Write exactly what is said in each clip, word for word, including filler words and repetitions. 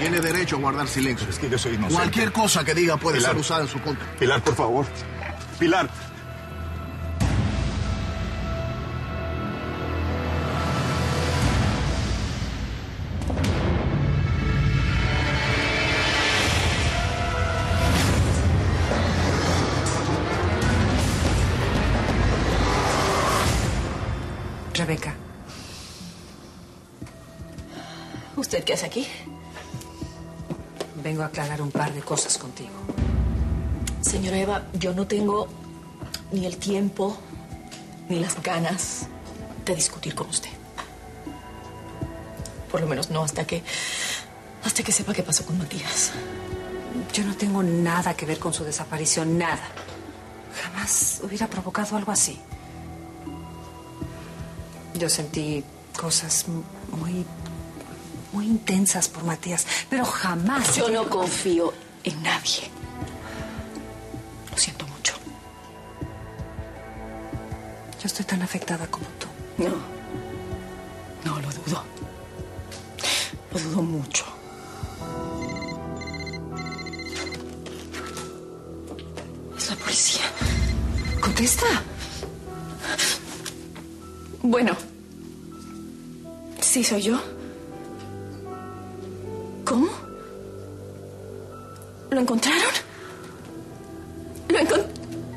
Tiene derecho a guardar silencio. Es que yo soy inocente. Cualquier cosa que diga puede Pilar. ser usada en su contra. Pilar, por favor. Pilar. Rebeca. ¿Usted qué hace aquí? Vengo a aclarar un par de cosas contigo. Señora Eva, yo no tengo ni el tiempo ni las ganas de discutir con usted. Por lo menos no hasta que... hasta que sepa qué pasó con Matías. Yo no tengo nada que ver con su desaparición, nada. Jamás hubiera provocado algo así. Yo sentí cosas muy, muy intensas por Matías, pero jamás... Yo no confío en nadie. Lo siento mucho. Yo estoy tan afectada como tú. No. No, lo dudo. Lo dudo mucho. Es la policía. Contesta. Bueno. Sí, soy yo. ¿Cómo? ¿Lo encontraron? Lo encontraron.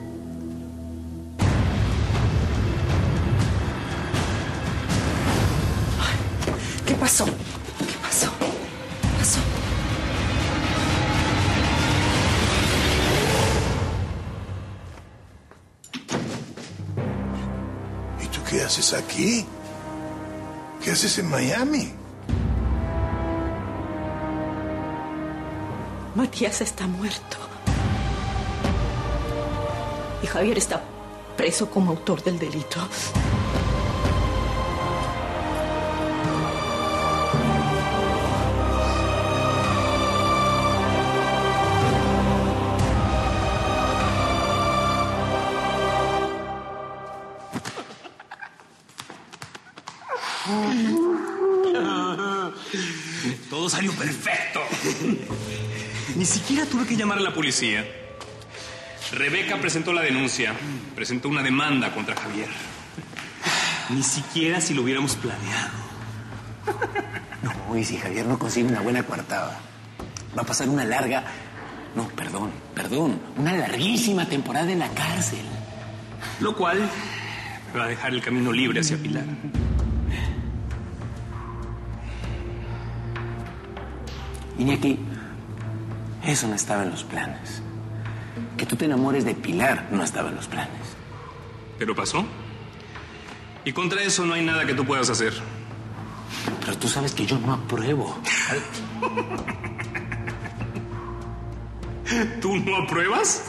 ¿Qué pasó? ¿Qué pasó? ¿Qué pasó? ¿Y tú qué haces aquí? ¿Qué haces en Miami? Matías está muerto. Y Javier está preso como autor del delito. Todo salió perfecto. Ni siquiera tuve que llamar a la policía. Rebeca presentó la denuncia. Presentó una demanda contra Javier. Ni siquiera si lo hubiéramos planeado. No, y si Javier no consigue una buena coartada, va a pasar una larga... No, perdón, perdón. Una larguísima temporada en la cárcel. Lo cual me va a dejar el camino libre hacia Pilar. Iñaki, eso no estaba en los planes. Que tú te enamores de Pilar no estaba en los planes. ¿Pero pasó? Y contra eso no hay nada que tú puedas hacer. Pero tú sabes que yo no apruebo. ¿Tú no apruebas?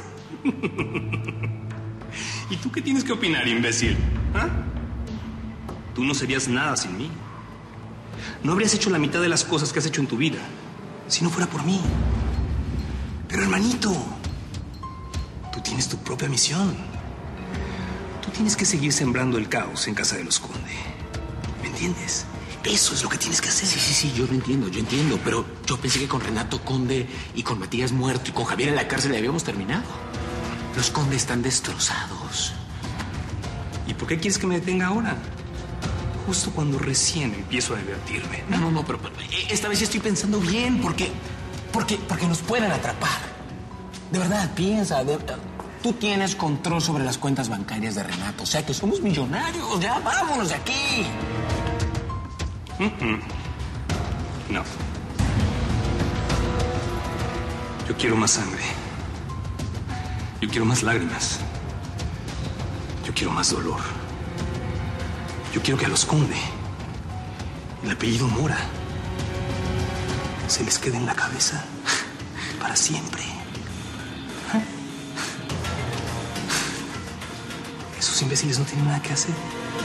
¿Y tú qué tienes que opinar, imbécil? ¿Ah? Tú no serías nada sin mí. No habrías hecho la mitad de las cosas que has hecho en tu vida si no fuera por mí. Pero, hermanito, tú tienes tu propia misión. Tú tienes que seguir sembrando el caos en casa de los Conde. ¿Me entiendes? Eso es lo que tienes que hacer. Sí, sí, sí, yo lo entiendo, yo entiendo. Pero yo pensé que con Renato Conde y con Matías muerto y con Javier en la cárcel ya habíamos terminado. Los Conde están destrozados. ¿Y por qué quieres que me detenga ahora? Justo cuando recién empiezo a divertirme. No, no, no, pero, pero esta vez sí estoy pensando bien, porque, porque, porque nos pueden atrapar. De verdad, piensa. De, tú tienes control sobre las cuentas bancarias de Renato. O sea que somos millonarios. Ya, vámonos de aquí. Mm-mm. No. Yo quiero más sangre. Yo quiero más lágrimas. Yo quiero más dolor. Yo quiero que a los Conde el apellido Mora se les quede en la cabeza para siempre. ¿Ah? Esos imbéciles no tienen nada que hacer.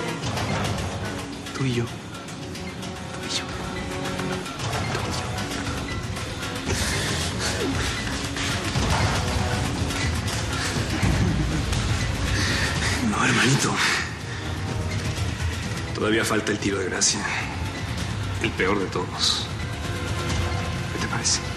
Tú y yo. Tú y yo. Tú y yo. No, hermanito. Todavía falta el tiro de gracia. El peor de todos. Vete para parece?